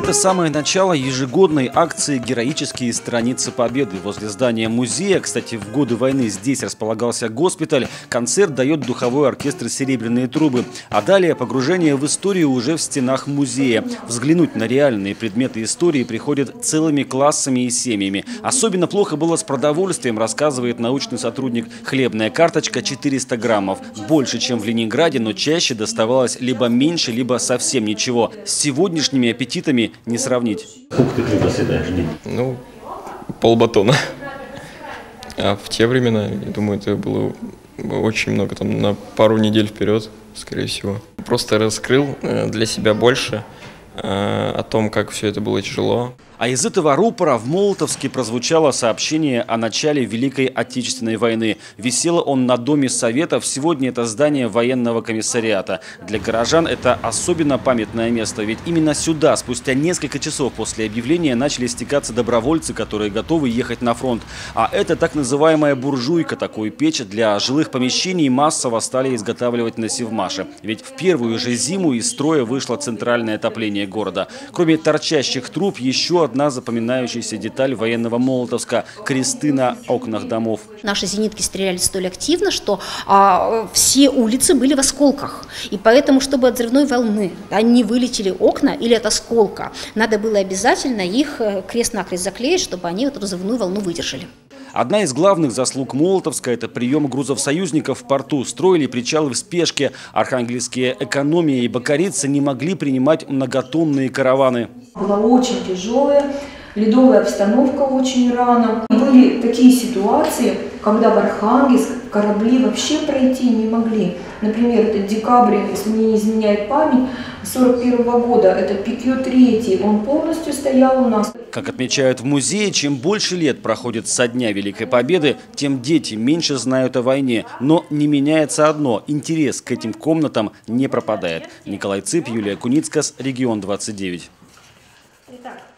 Это самое начало ежегодной акции «Героические страницы Победы». Возле здания музея, кстати, в годы войны здесь располагался госпиталь, концерт дает духовой оркестр «Серебряные трубы». А далее погружение в историю уже в стенах музея. Взглянуть на реальные предметы истории приходят целыми классами и семьями. Особенно плохо было с продовольствием, рассказывает научный сотрудник. Хлебная карточка 400 граммов. Больше, чем в Ленинграде, но чаще доставалось либо меньше, либо совсем ничего. С сегодняшними аппетитами не сравнить. Сколько ты хлеба съедаешь в день? Ну, полбатона. А в те времена, я думаю, это было очень много, там на пару недель вперед, скорее всего. Просто раскрыл для себя больше о том, как все это было тяжело. А из этого рупора в Молотовске прозвучало сообщение о начале Великой Отечественной войны. Висело он на Доме Советов. Сегодня это здание военного комиссариата. Для горожан это особенно памятное место. Ведь именно сюда спустя несколько часов после объявления начали стекаться добровольцы, которые готовы ехать на фронт. А это так называемая буржуйка. Такую печь для жилых помещений массово стали изготавливать на Севмаше. Ведь в первую же зиму из строя вышло центральное отопление города. Кроме торчащих труб, еще одна запоминающаяся деталь военного Молотовска – кресты на окнах домов. Наши зенитки стреляли столь активно, что все улицы были в осколках. И поэтому, чтобы от взрывной волны не вылетели окна или от осколка, надо было обязательно их крест-накрест заклеить, чтобы они эту взрывную волну выдержали. Одна из главных заслуг Молотовска – это прием грузов союзников в порту. Строили причалы в спешке. Архангельские «Экономия» и «Бакарица» не могли принимать многотонные караваны. Была очень тяжелая, ледовая обстановка очень рано. Были такие ситуации, когда в Архангельск корабли вообще пройти не могли. Например, это декабрь, если мне не изменяет память, 1941 года, это Пикё-3, он полностью стоял у нас. Как отмечают в музее, чем больше лет проходит со дня Великой Победы, тем дети меньше знают о войне. Но не меняется одно – интерес к этим комнатам не пропадает. Николай Цып, Юлия Куницкас, Регион 29. Итак.